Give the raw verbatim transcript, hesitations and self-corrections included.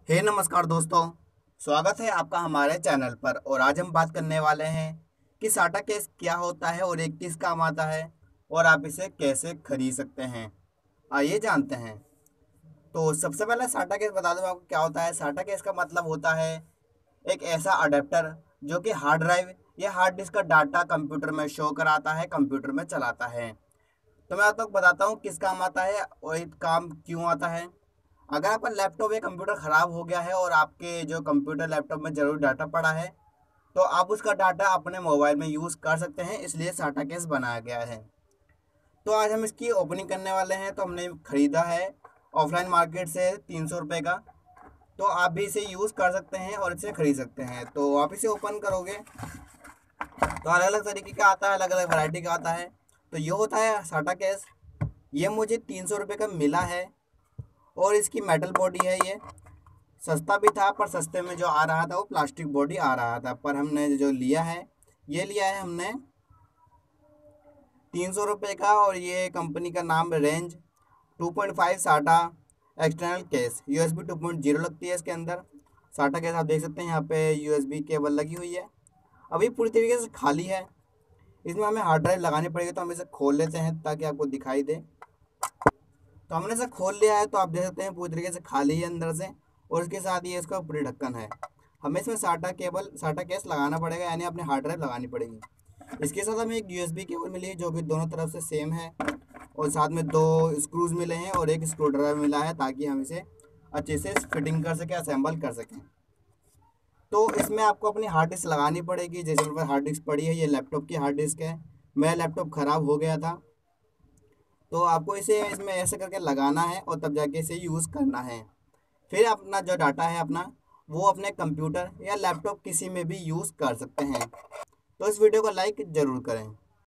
हे नमस्कार दोस्तों। स्वागत है आपका हमारे चैनल पर। और आज हम बात करने वाले हैं कि साटा केस क्या होता है और ये किस काम आता है और आप इसे कैसे खरीद सकते हैं। आइए जानते हैं। तो सबसे पहले साटा केस बता दूं आपको क्या होता है। साटा केस का मतलब होता है एक ऐसा अडेप्टर जो कि हार्ड ड्राइव या हार्ड डिस्क का डाटा कंप्यूटर में शो कराता है, कंप्यूटर में चलाता है। तो मैं आपको बताता हूँ किस काम आता है और ये काम क्यों आता है। अगर आपका लैपटॉप या कंप्यूटर ख़राब हो गया है और आपके जो कंप्यूटर लैपटॉप में ज़रूरी डाटा पड़ा है, तो आप उसका डाटा अपने मोबाइल में यूज़ कर सकते हैं, इसलिए साटा केस बनाया गया है। तो आज हम इसकी ओपनिंग करने वाले हैं। तो हमने ख़रीदा है ऑफलाइन मार्केट से तीन सौ रुपये का। तो आप भी इसे यूज़ कर सकते हैं और इसे ख़रीद सकते हैं। तो आप इसे ओपन करोगे तो अलग अलग तरीके का आता है, अलग अलग वैरायटी का आता है। तो ये होता है साटा केस। ये मुझे तीन सौ रुपये का मिला है और इसकी मेटल बॉडी है। ये सस्ता भी था, पर सस्ते में जो आ रहा था वो प्लास्टिक बॉडी आ रहा था। पर हमने जो लिया है, ये लिया है हमने तीन सौ रुपये का। और ये कंपनी का नाम range two point five SATA external case. USB two point zero लगती है इसके अंदर। साटा केस आप देख सकते हैं, यहाँ पे यूएसबी केबल लगी हुई है। अभी पूरी तरीके से खाली है। इसमें हमें हार्ड ड्राइव लगानी पड़ेगी। तो हम इसे खोल लेते हैं ताकि आपको दिखाई दे। तो हमने इसे खोल लिया है। तो आप देख सकते हैं पूरी तरीके से खाली है अंदर से। और इसके साथ ये इसका पूरी ढक्कन है। हमें इसमें साटा केबल साटा केस लगाना पड़ेगा, यानी अपने हार्ड ड्राइव लगानी पड़ेगी। इसके साथ हमें एक यूएसबी केबल मिली है जो कि दोनों तरफ से सेम है। और साथ में दो स्क्रूज मिले हैं और एक स्क्रू ड्राइवर मिला है, ताकि हम इसे अच्छे से फिटिंग कर सकें, असेंबल कर सकें। तो इसमें आपको अपनी हार्ड डिस्क लगानी पड़ेगी। जैसे मेरे पास हार्ड डिस्क पड़ी है, ये लैपटॉप की हार्ड डिस्क है। मेरा लैपटॉप ख़राब हो गया था, तो आपको इसे इसमें ऐसे करके लगाना है और तब जाके इसे यूज़ करना है। फिर अपना जो डाटा है अपना, वो अपने कंप्यूटर या लैपटॉप किसी में भी यूज़ कर सकते हैं। तो इस वीडियो को लाइक ज़रूर करें।